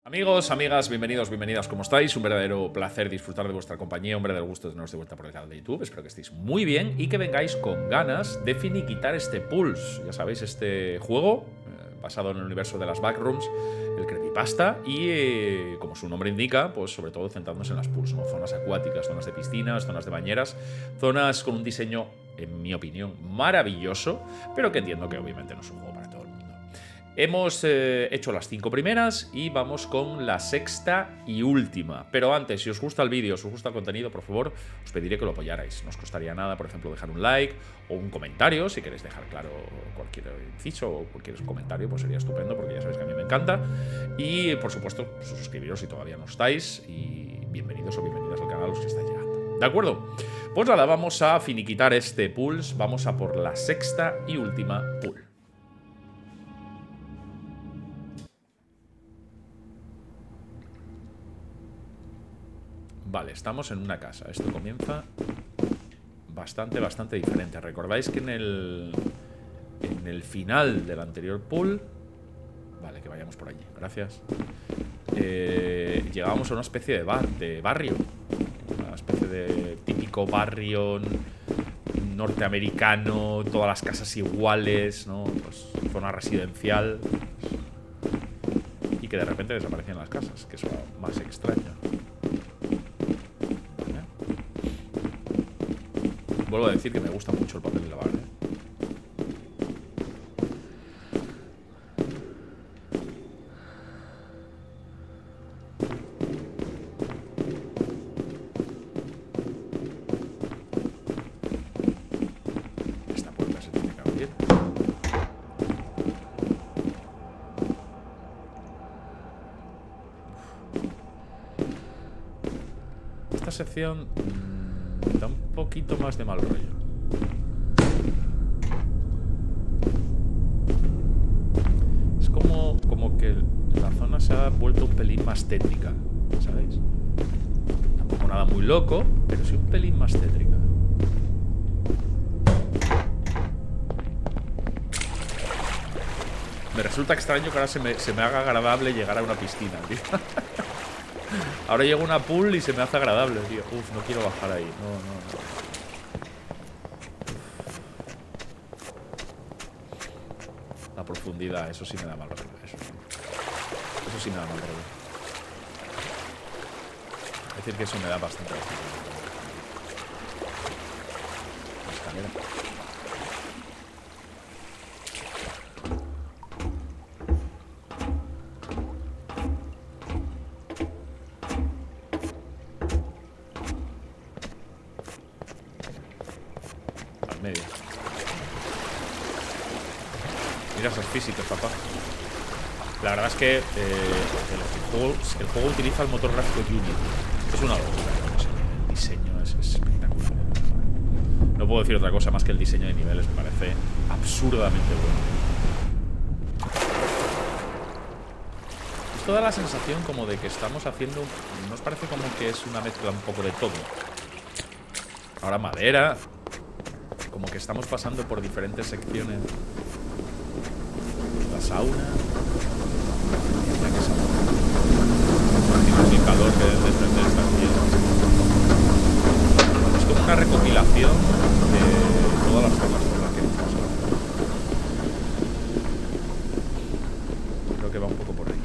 Amigos, amigas, bienvenidos, bienvenidas, ¿cómo estáis? Un verdadero placer disfrutar de vuestra compañía, un verdadero gusto teneros de vuelta por el canal de YouTube. Espero que estéis muy bien y que vengáis con ganas de finiquitar este Pulse. Ya sabéis, este juego basado en el universo de las Backrooms, el creepypasta y, como su nombre indica, pues sobre todo centrándonos en las Pulse, ¿no? Zonas acuáticas, zonas de piscinas, zonas de bañeras, zonas con un diseño, en mi opinión, maravilloso, pero que entiendo que obviamente no es un juego para todo el mundo. Hemos hecho las 5 primeras y vamos con la sexta y última. Pero antes, si os gusta el vídeo, si os gusta el contenido, por favor, os pediré que lo apoyarais. No os costaría nada, por ejemplo, dejar un like o un comentario. Si queréis dejar claro cualquier inciso o cualquier comentario, pues sería estupendo, porque ya sabéis que a mí me encanta. Y, por supuesto, pues, suscribiros si todavía no estáis. Y bienvenidos o bienvenidas al canal los que estáis llegando. ¿De acuerdo? Pues nada, vamos a finiquitar este Pulse. Vamos a por la sexta y última Pulse. Vale, estamos en una casa. Esto comienza bastante diferente. ¿Recordáis que en el final del anterior pool... Vale, que vayamos por allí. Gracias. Llegábamos a una especie de barrio. Una especie de típico barrio norteamericano. Todas las casas iguales, ¿no? Pues zona residencial. Y que de repente desaparecían las casas, que es lo más extraño. Vuelvo a decir que me gusta mucho el papel de lavar, Esta puerta se tiene que abrir. Esta sección da un poquito más de mal rollo. Es como que la zona se ha vuelto un pelín más tétrica, ¿sabéis? Tampoco nada muy loco, pero sí un pelín más tétrica. Me resulta extraño que ahora se me haga agradable llegar a una piscina, tío. Ahora llego a una pool y se me hace agradable, tío. Uf, no quiero bajar ahí. No. La profundidad, eso sí me da mal rollo. Eso sí me da mal rollo. Es decir, que eso me da bastante mal rollo. La escalera. Medio. Mira esos físicos, papá. La verdad es que el juego utiliza el motor gráfico Unity. Es una locura. No sé, el diseño es espectacular. No puedo decir otra cosa más que el diseño de niveles me parece absurdamente bueno. Esto da la sensación como de que estamos haciendo... Nos parece como que es una mezcla un poco de todo. Ahora madera... Como que estamos pasando por diferentes secciones. La sauna. Mira qué sauna. Imaginaos el calor que deben desprender estas piedras. Es como una recopilación de todas las zonas por las que hemos pasado. Creo que va un poco por ahí.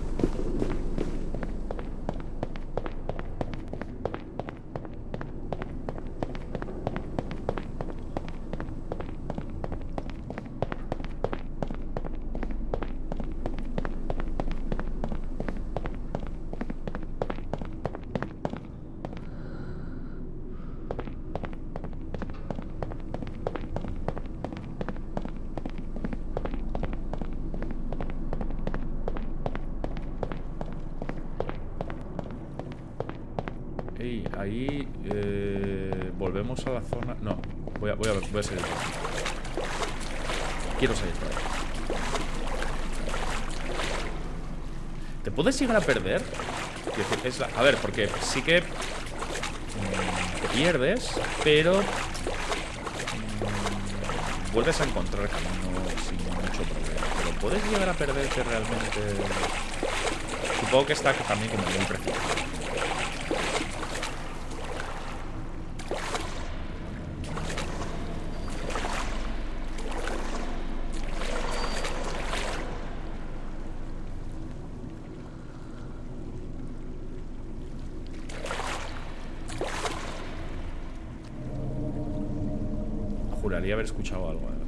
Ahí volvemos a la zona. No, voy a salir. Quiero salir por ahí. ¿Te puedes llegar a perder? A ver, porque sí que te pierdes, pero vuelves a encontrar camino sin mucho problema. Pero puedes llegar a perderte realmente supongo que está también como muy preciso. Juraría haber escuchado algo, ¿eh?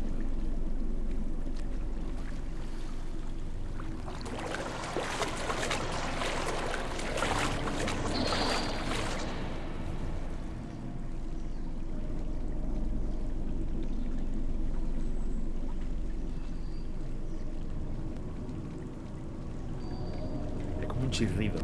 Es como un chirrido.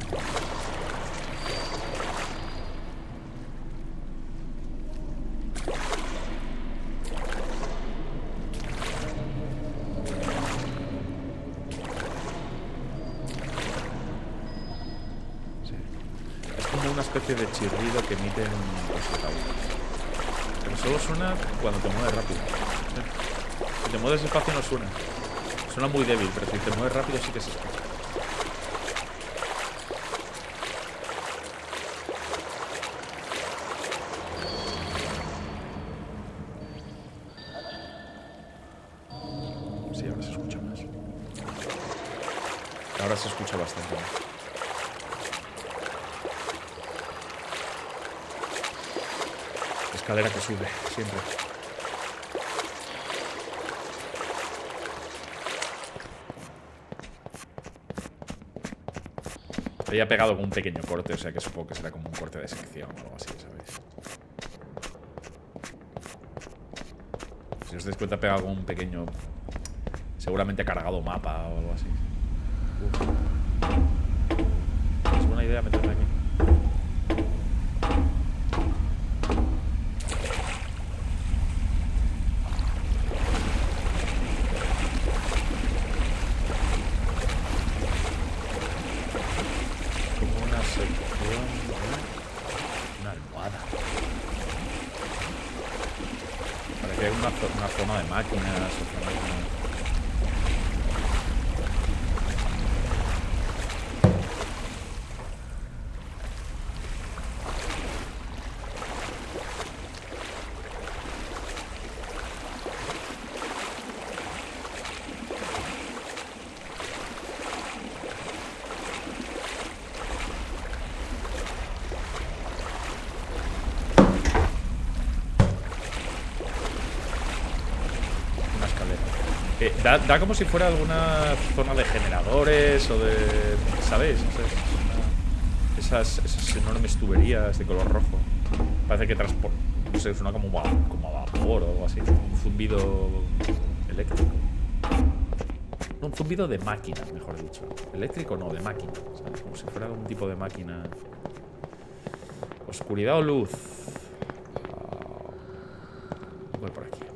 Una especie de chirrido que emiten los ataúdes. Pero solo suena cuando te mueves rápido. Si te mueves despacio no suena. Suena muy débil, pero si te mueves rápido sí que se escucha. Sí, ahora se escucha más. Ahora se escucha bastante más. Escalera que sube, siempre. Había pegado con un pequeño corte, o sea que supongo que será como un corte de sección o algo así, ¿sabéis? Si os dais cuenta, he pegado con un pequeño... Seguramente cargado mapa o algo así. Es buena idea meterme aquí. Una zona de máquinas o zona de... Da como si fuera alguna zona de generadores o de... ¿Sabéis? Esas enormes tuberías de color rojo. Parece que transporta... No sé, suena como a vapor o algo así. Un zumbido eléctrico. No, un zumbido de máquina, mejor dicho. Eléctrico no, de máquina. ¿Sabes? Como si fuera algún tipo de máquina. Oscuridad o luz. Voy por aquí.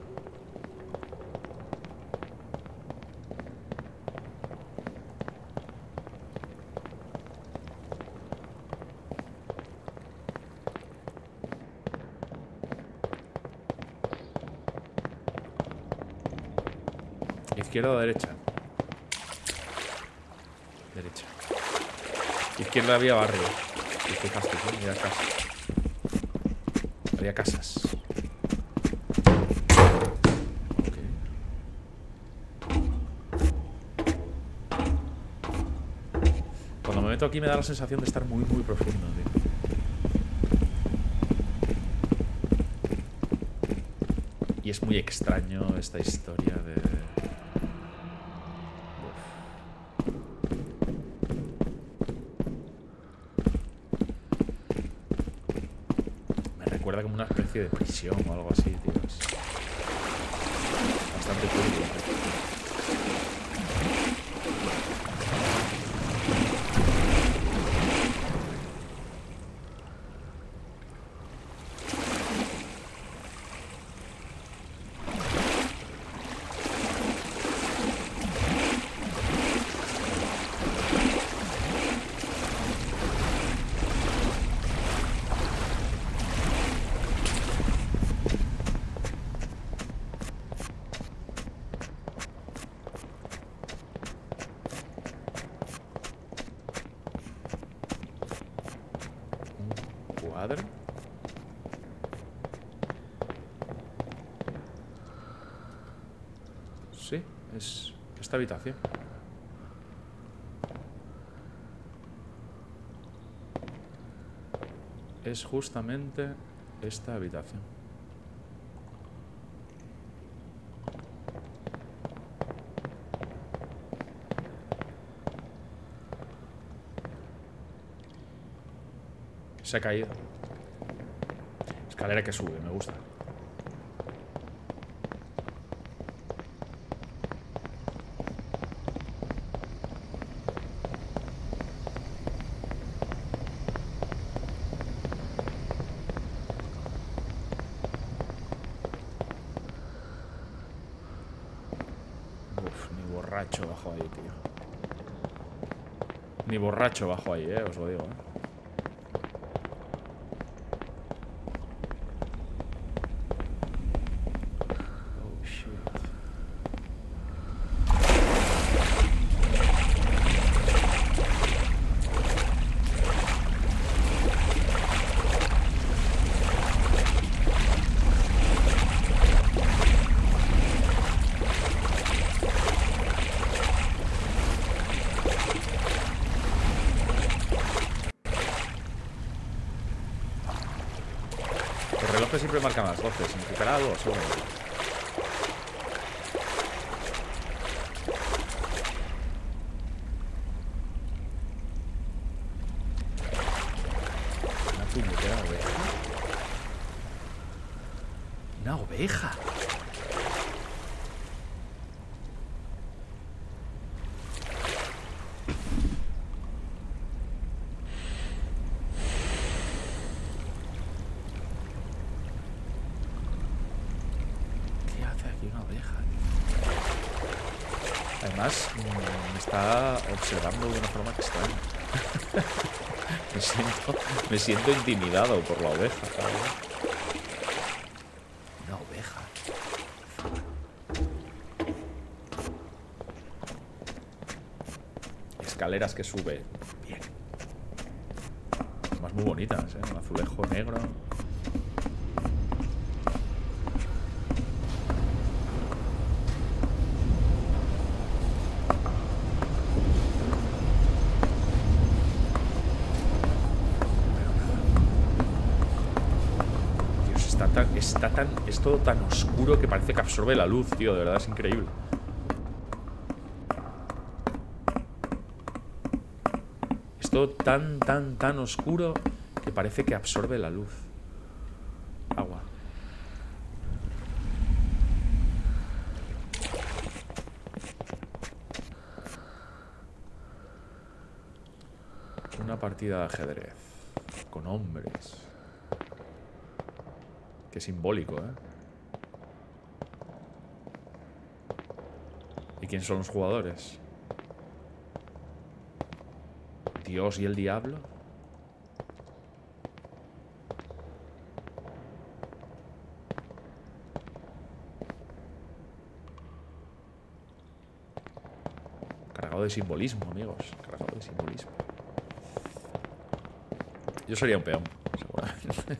¿Izquierda o derecha? Derecha. Izquierda había barrio. Y fijaste, ¿no? Había casas. Había casas. Okay. Cuando me meto aquí me da la sensación de estar muy, muy profundo, tío. Y es muy extraño esta historia de... Recuerda como una especie de prisión o algo así, tío. Es bastante turbio. cuadro. Sí, es esta habitación. Es justamente esta habitación. Se ha caído. Escalera que sube, me gusta. Ni borracho bajo ahí, tío. Ni borracho bajo ahí, os lo digo, Oh, shit. Los relojes siempre marcan las 12. ¿Significará algo? Seguro. Una puñetera oveja. Una oveja. Además, me está observando de una forma extraña. me siento intimidado por la oveja, ¿sabes? Una oveja. Escaleras que sube. Bien. Además muy bonitas, ¿eh? Un azulejo negro. Es todo tan oscuro que parece que absorbe la luz, tío. De verdad es increíble. Es todo tan oscuro que parece que absorbe la luz. Agua. Una partida de ajedrez con hombres. Qué simbólico, ¿eh? ¿Y quién son los jugadores? ¿Dios y el diablo? Cargado de simbolismo, amigos. Cargado de simbolismo. Yo sería un peón, seguramente.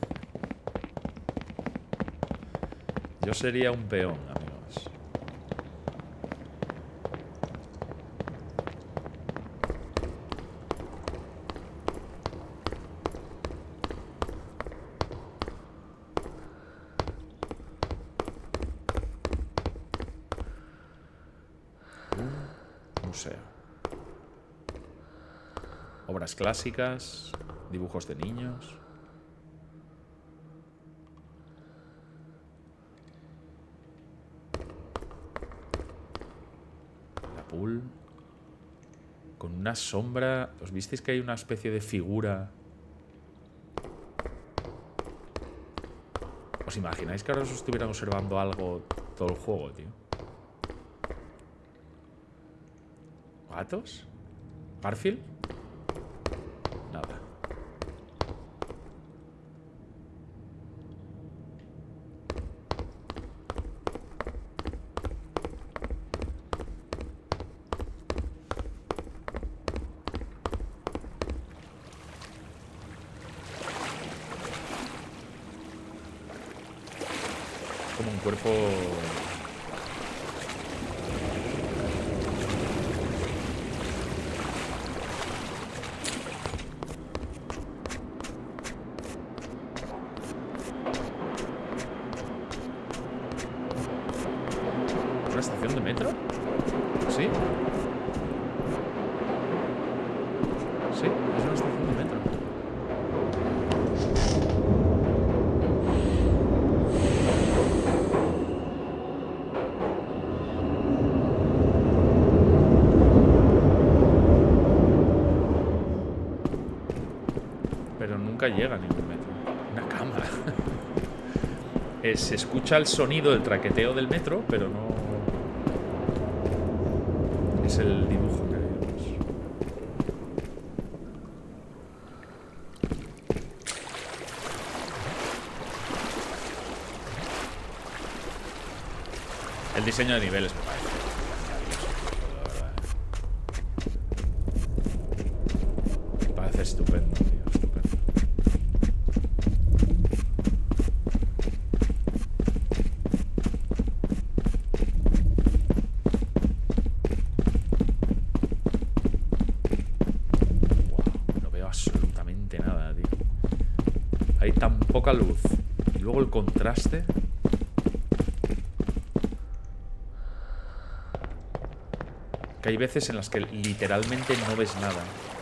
Yo sería un peón, amigos. Un museo. Obras clásicas, dibujos de niños. Con una sombra. ¿Os visteis que hay una especie de figura? ¿Os imagináis que ahora os estuvieran observando algo todo el juego, tío? ¿Gatos? ¿Garfield? Nada. un cuerpo... ¿Una estación de metro? ¿Sí? Sí, es una estación de metro. Pero nunca llega a ningún metro. Una cámara. Se escucha el sonido del traqueteo del metro, pero no... Es el dibujo que vemos. El diseño de niveles me parece maravilloso. Me parece estupendo, tío, estupendo. Absolutamente nada, tío. Hay tan poca luz. Y luego el contraste. Que hay veces en las que literalmente no ves nada.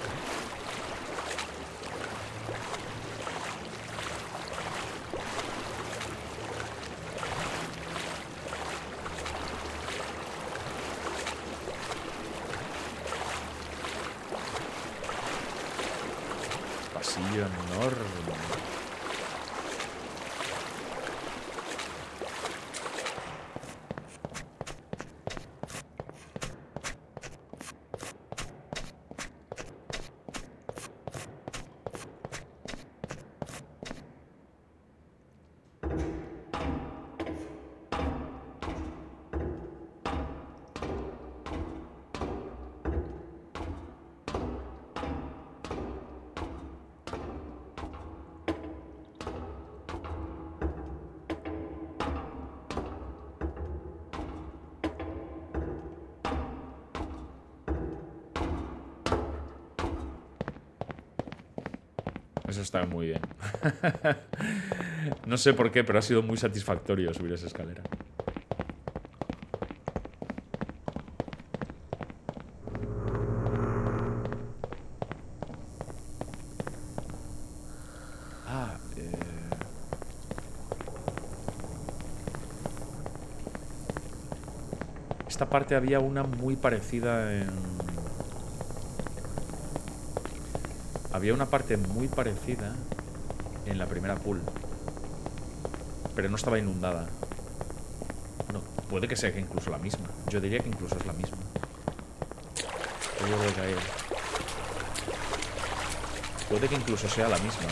Pasillo enorme. Eso está muy bien. No sé por qué, pero ha sido muy satisfactorio subir esa escalera. Ah, esta parte había una muy parecida en... Había una parte muy parecida en la primera pool, pero no estaba inundada. No, puede que sea que incluso la misma. Yo diría que incluso es la misma. Puede caer. Puede que incluso sea la misma.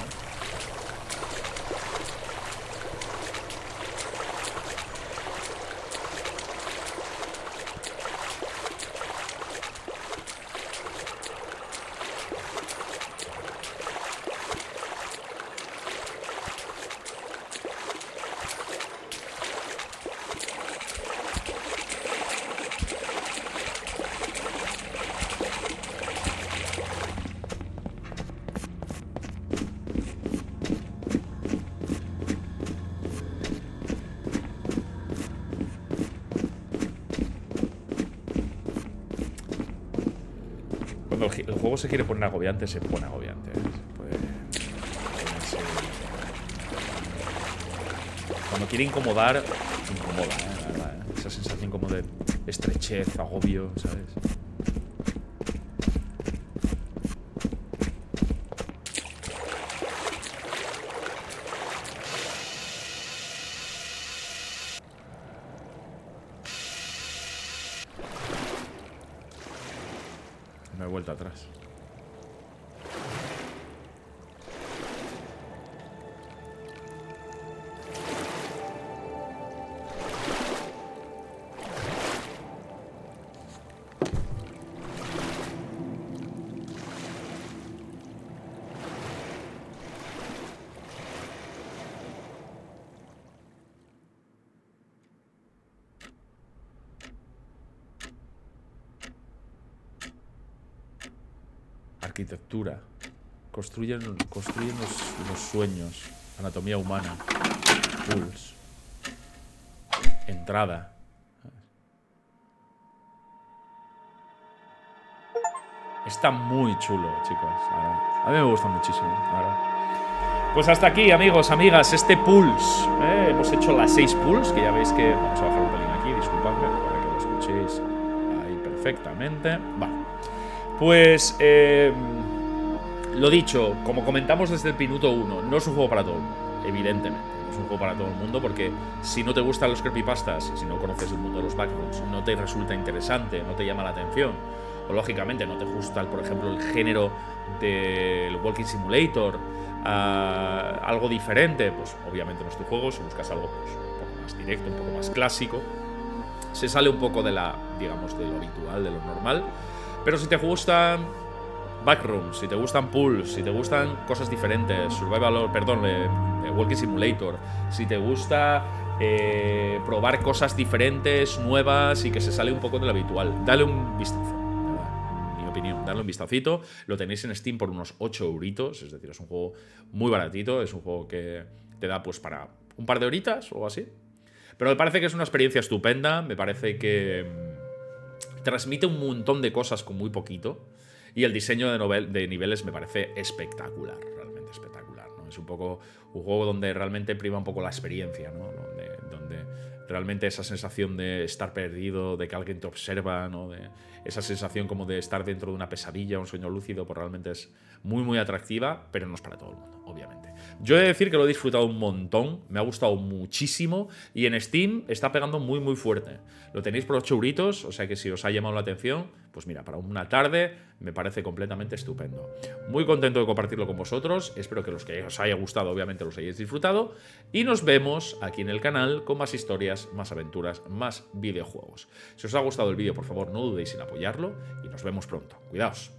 Cuando el juego se quiere poner agobiante, se pone agobiante. Cuando quiere incomodar, incomoda, la verdad, esa sensación como de estrechez, agobio, ¿sabes? Me he vuelto atrás. Arquitectura. Construyen los sueños. Anatomía humana. Pulse. Entrada. Está muy chulo, chicos. A mí me gusta muchísimo, la verdad. Pues hasta aquí, amigos, amigas, este Pulse. Hemos hecho las 6 Pulse, que ya veis que... Vamos a bajar un pelín aquí, disculpadme, para que lo escuchéis ahí perfectamente. Vale. Pues, lo dicho, como comentamos desde el minuto 1, no es un juego para todo el mundo, evidentemente. No es un juego para todo el mundo porque si no te gustan los creepypastas, si no conoces el mundo de los backrooms, no te resulta interesante, no te llama la atención, o lógicamente no te gusta, por ejemplo, el género del Walking Simulator, algo diferente, pues obviamente no es tu juego. Si buscas algo pues, un poco más directo, un poco más clásico, se sale un poco de la, digamos, de lo habitual, de lo normal. Pero si te gustan backrooms, si te gustan pools, si te gustan cosas diferentes, Walking Simulator, si te gusta probar cosas diferentes, nuevas y que se sale un poco de lo habitual, dale un vistazo. Opinión, darle un vistacito. Lo tenéis en Steam por unos 8 euritos, es decir, es un juego muy baratito, es un juego que te da pues para un par de horitas o así. Pero me parece que es una experiencia estupenda, me parece que transmite un montón de cosas con muy poquito y el diseño de niveles me parece espectacular, realmente espectacular, ¿no? Es un poco un juego donde realmente prima un poco la experiencia, ¿no? Donde realmente esa sensación de estar perdido, de que alguien te observa, ¿no? De esa sensación como de estar dentro de una pesadilla, un sueño lúcido, pues realmente es muy, muy atractiva, pero no es para todo el mundo, obviamente. Yo he de decir que lo he disfrutado un montón, me ha gustado muchísimo y en Steam está pegando muy, muy fuerte. Lo tenéis por 8 euritos, o sea que si os ha llamado la atención, pues mira, para una tarde me parece completamente estupendo. Muy contento de compartirlo con vosotros, espero que los que os haya gustado, obviamente los hayáis disfrutado y nos vemos aquí en el canal con más historias, más aventuras, más videojuegos. Si os ha gustado el vídeo, por favor, no dudéis en apoyarlo y nos vemos pronto. Cuidaos.